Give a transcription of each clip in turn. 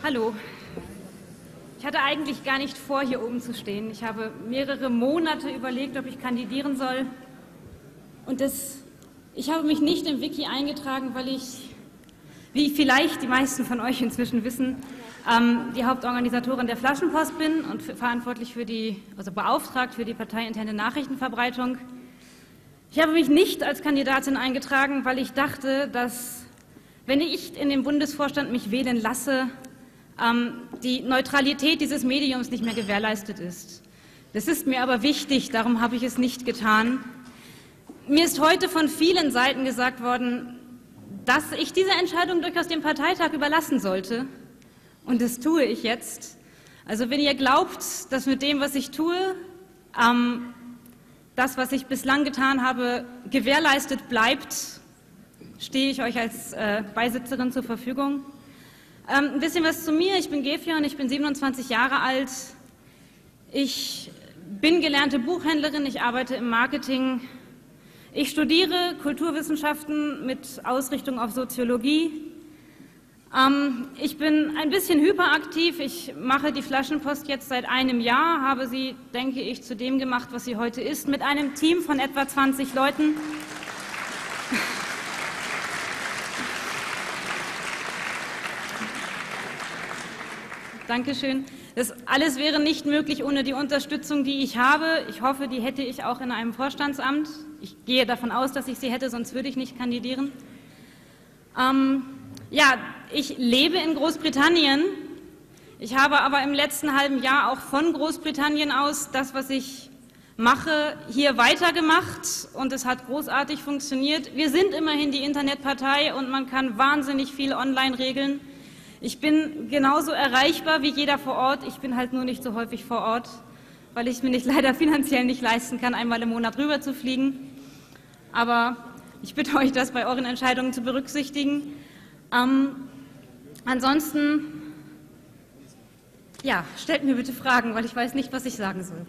Hallo. Ich hatte eigentlich gar nicht vor, hier oben zu stehen. Ich habe mehrere Monate überlegt, ob ich kandidieren soll. Und ich habe mich nicht im Wiki eingetragen, weil ich, wie vielleicht die meisten von euch inzwischen wissen, die Hauptorganisatorin der Flaschenpost bin und verantwortlich beauftragt für die parteiinterne Nachrichtenverbreitung. Ich habe mich nicht als Kandidatin eingetragen, weil ich dachte, dass, wenn ich in den Bundesvorstand mich wählen lasse, die Neutralität dieses Mediums nicht mehr gewährleistet ist. Das ist mir aber wichtig, darum habe ich es nicht getan. Mir ist heute von vielen Seiten gesagt worden, dass ich diese Entscheidung durchaus dem Parteitag überlassen sollte. Und das tue ich jetzt. Also wenn ihr glaubt, dass mit dem, was ich tue, das, was ich bislang getan habe, gewährleistet bleibt, stehe ich euch als Beisitzerin zur Verfügung. Ein bisschen was zu mir. Ich bin Gefjon, ich bin 27 Jahre alt. Ich bin gelernte Buchhändlerin, ich arbeite im Marketing. Ich studiere Kulturwissenschaften mit Ausrichtung auf Soziologie. Ich bin ein bisschen hyperaktiv. Ich mache die Flaschenpost jetzt seit einem Jahr, habe sie, denke ich, zu dem gemacht, was sie heute ist, mit einem Team von etwa 20 Leuten. Dankeschön. Das alles wäre nicht möglich ohne die Unterstützung, die ich habe. Ich hoffe, die hätte ich auch in einem Vorstandsamt. Ich gehe davon aus, dass ich sie hätte, sonst würde ich nicht kandidieren. Ja, ich lebe in Großbritannien. Ich habe aber im letzten halben Jahr auch von Großbritannien aus das, was ich mache, hier weitergemacht und es hat großartig funktioniert. Wir sind immerhin die Internetpartei und man kann wahnsinnig viel online regeln. Ich bin genauso erreichbar wie jeder vor Ort. Ich bin halt nur nicht so häufig vor Ort, weil ich es mir leider finanziell nicht leisten kann, einmal im Monat rüber zu fliegen. Aber ich bitte euch, das bei euren Entscheidungen zu berücksichtigen. Ansonsten, ja, stellt mir bitte Fragen, weil ich weiß nicht, was ich sagen soll.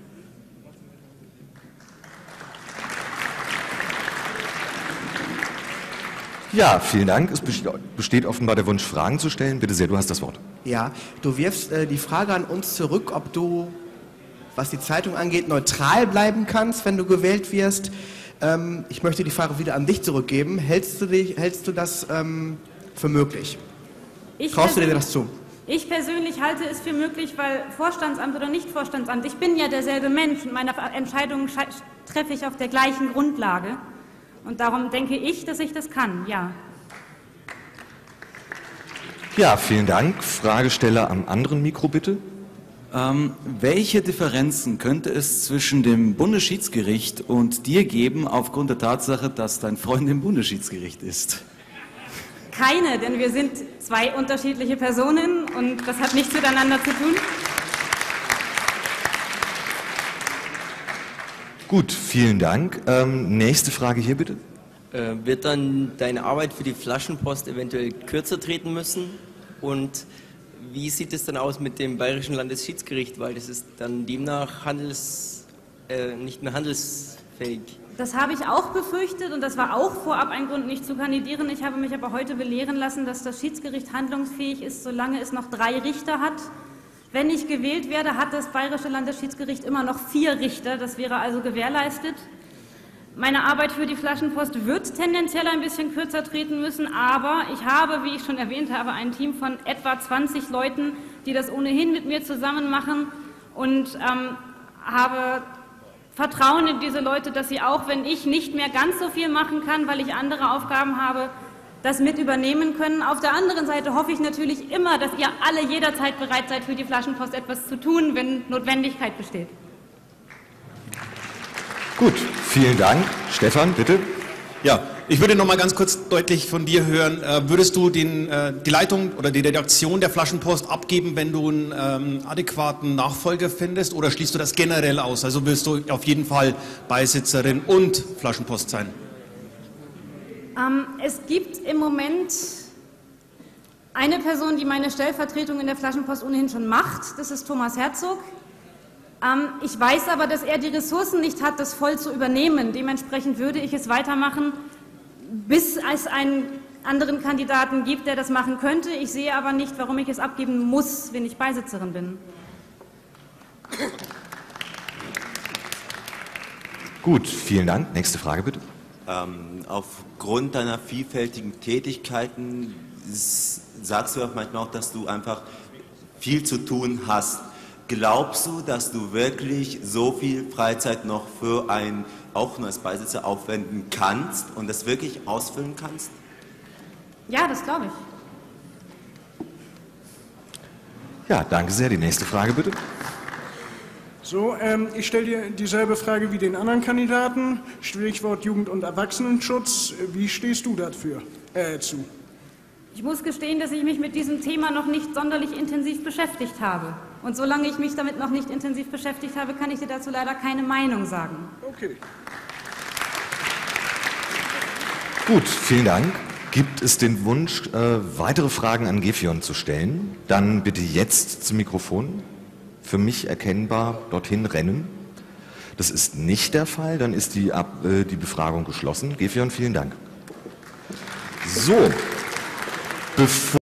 Ja, vielen Dank. Es besteht offenbar der Wunsch, Fragen zu stellen. Bitte sehr, du hast das Wort. Ja, du wirfst die Frage an uns zurück, ob du, was die Zeitung angeht, neutral bleiben kannst, wenn du gewählt wirst. Ich möchte die Frage wieder an dich zurückgeben. Hältst du das für möglich? Traust du dir das zu? Ich persönlich halte es für möglich, weil Vorstandsamt oder nicht Vorstandsamt, ich bin ja derselbe Mensch und meine Entscheidungen treffe ich auf der gleichen Grundlage. Und darum denke ich, dass ich das kann, ja. Ja, vielen Dank. Fragesteller am anderen Mikro, bitte. Welche Differenzen könnte es zwischen dem Bundesschiedsgericht und dir geben, aufgrund der Tatsache, dass dein Freund im Bundesschiedsgericht ist? Keine, denn wir sind zwei unterschiedliche Personen und das hat nichts miteinander zu tun. Gut, vielen Dank. Nächste Frage hier bitte. Wird dann deine Arbeit für die Flaschenpost eventuell kürzer treten müssen? Und wie sieht es dann aus mit dem Bayerischen Landesschiedsgericht? Weil das ist dann demnach nicht mehr handelsfähig. Das habe ich auch befürchtet und das war auch vorab ein Grund, nicht zu kandidieren. Ich habe mich aber heute belehren lassen, dass das Schiedsgericht handlungsfähig ist, solange es noch 3 Richter hat. Wenn ich gewählt werde, hat das Bayerische Landesschiedsgericht immer noch 4 Richter. Das wäre also gewährleistet. Meine Arbeit für die Flaschenpost wird tendenziell ein bisschen kürzer treten müssen, aber ich habe, wie ich schon erwähnt habe, ein Team von etwa 20 Leuten, die das ohnehin mit mir zusammen machen und habe Vertrauen in diese Leute, dass sie auch, wenn ich nicht mehr ganz so viel machen kann, weil ich andere Aufgaben habe, das mit übernehmen können. Auf der anderen Seite hoffe ich natürlich immer, dass ihr alle jederzeit bereit seid, für die Flaschenpost etwas zu tun, wenn Notwendigkeit besteht. Gut, vielen Dank. Stefan, bitte. Ja, ich würde noch mal ganz kurz deutlich von dir hören. Würdest du die Leitung oder die Redaktion der Flaschenpost abgeben, wenn du einen adäquaten Nachfolger findest, oder schließt du das generell aus? Also wirst du auf jeden Fall Beisitzerin und Flaschenpost sein? Es gibt im Moment eine Person, die meine Stellvertretung in der Flaschenpost ohnehin schon macht. Das ist Thomas Herzog. Ich weiß aber, dass er die Ressourcen nicht hat, das voll zu übernehmen. Dementsprechend würde ich es weitermachen, bis es ein anderen Kandidaten gibt, der das machen könnte. Ich sehe aber nicht, warum ich es abgeben muss, wenn ich Beisitzerin bin. Gut, vielen Dank. Nächste Frage bitte. Aufgrund deiner vielfältigen Tätigkeiten sagst du auch manchmal auch, dass du einfach viel zu tun hast. Glaubst du, dass du wirklich so viel Freizeit noch für auch nur als Beisitzer aufwenden kannst und das wirklich ausfüllen kannst? Ja, das glaube ich. Ja, danke sehr. Die nächste Frage bitte. So, ich stelle dir dieselbe Frage wie den anderen Kandidaten. Stichwort Jugend- und Erwachsenenschutz. Wie stehst du dafür zu? Ich muss gestehen, dass ich mich mit diesem Thema noch nicht sonderlich intensiv beschäftigt habe. Und solange ich mich damit noch nicht intensiv beschäftigt habe, kann ich dir dazu leider keine Meinung sagen. Okay. Gut, vielen Dank. Gibt es den Wunsch, weitere Fragen an Gefion zu stellen? Dann bitte jetzt zum Mikrofon. Für mich erkennbar dorthin rennen. Das ist nicht der Fall, dann ist die Befragung geschlossen. Gefion, vielen Dank. So, bevor